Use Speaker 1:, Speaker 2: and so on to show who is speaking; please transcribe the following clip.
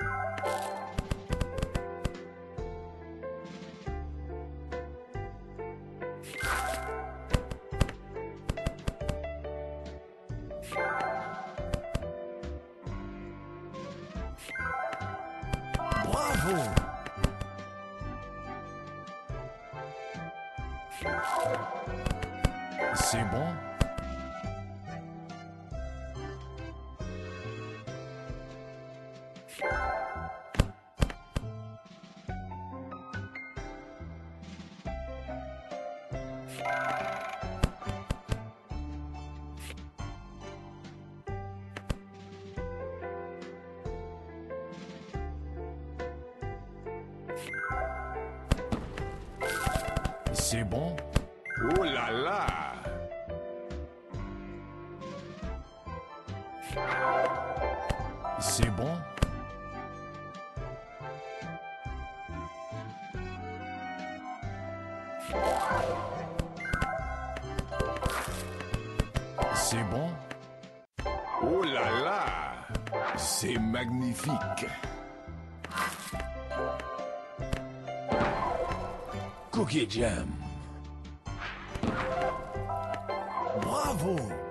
Speaker 1: Bravo! C'est bon? C'est bon?
Speaker 2: Oh là là!
Speaker 1: C'est bon? C'est bon?
Speaker 2: Oh là là! C'est magnifique!
Speaker 1: Cookie Jam. Bravo!